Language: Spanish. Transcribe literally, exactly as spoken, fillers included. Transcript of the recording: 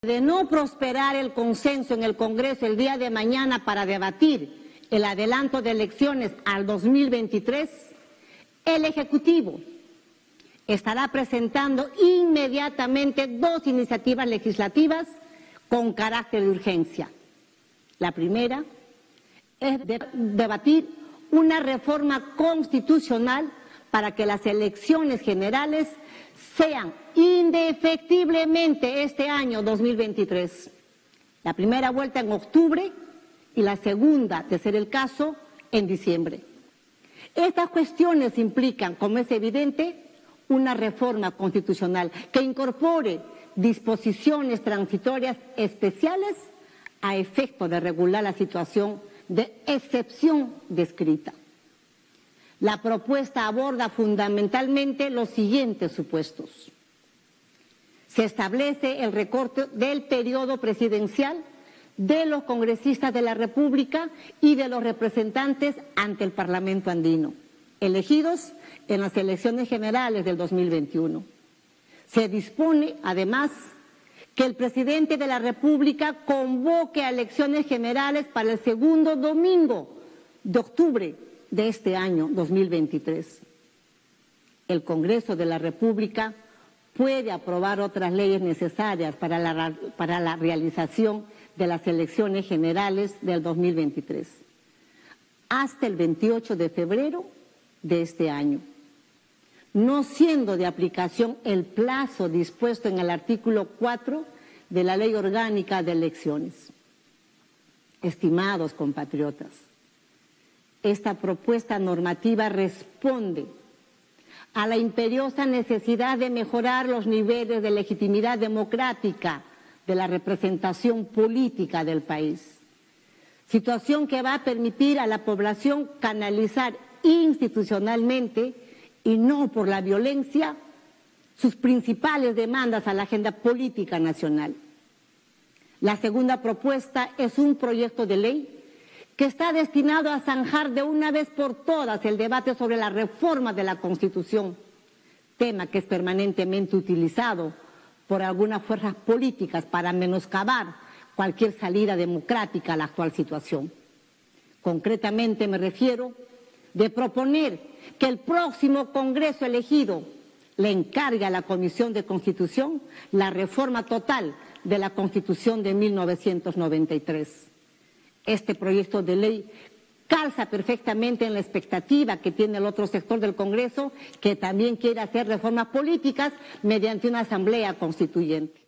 De no prosperar el consenso en el Congreso el día de mañana para debatir el adelanto de elecciones al dos mil veintitrés, el Ejecutivo estará presentando inmediatamente dos iniciativas legislativas con carácter de urgencia. La primera es de debatir una reforma constitucional para que las elecciones generales sean indefectiblemente este año dos mil veintitrés. La primera vuelta en octubre y la segunda, de ser el caso, en diciembre. Estas cuestiones implican, como es evidente, una reforma constitucional que incorpore disposiciones transitorias especiales a efecto de regular la situación de excepción descrita. La propuesta aborda fundamentalmente los siguientes supuestos. Se establece el recorte del periodo presidencial de los congresistas de la República y de los representantes ante el Parlamento andino, elegidos en las elecciones generales del dos mil veintiuno. Se dispone, además, que el presidente de la República convoque a elecciones generales para el segundo domingo de octubre de este año dos mil veintitrés. El Congreso de la República puede aprobar otras leyes necesarias para la, para la realización de las elecciones generales del dos mil veintitrés hasta el veintiocho de febrero de este año, no siendo de aplicación el plazo dispuesto en el artículo cuatro de la Ley Orgánica de Elecciones. Estimados compatriotas, esta propuesta normativa responde a la imperiosa necesidad de mejorar los niveles de legitimidad democrática de la representación política del país, situación que va a permitir a la población canalizar institucionalmente y no por la violencia sus principales demandas a la agenda política nacional. La segunda propuesta es un proyecto de ley que está destinado a zanjar de una vez por todas el debate sobre la reforma de la Constitución, tema que es permanentemente utilizado por algunas fuerzas políticas para menoscabar cualquier salida democrática a la actual situación. Concretamente me refiero de proponer que el próximo Congreso elegido le encargue a la Comisión de Constitución la reforma total de la Constitución de mil novecientos noventa y tres. Este proyecto de ley calza perfectamente en la expectativa que tiene el otro sector del Congreso, que también quiere hacer reformas políticas mediante una asamblea constituyente.